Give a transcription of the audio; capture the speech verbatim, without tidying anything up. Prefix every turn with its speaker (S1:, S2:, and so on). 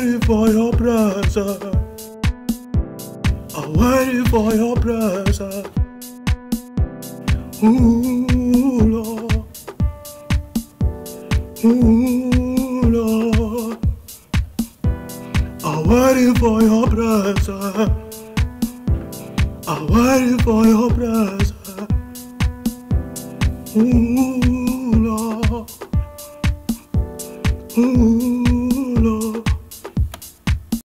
S1: waiting for your presence. I'm waiting for your presence. Ooh, Lord. Ooh, Lord. I'm waiting for your presence. I'm waiting for your presence. Ooh, Lord. Ooh.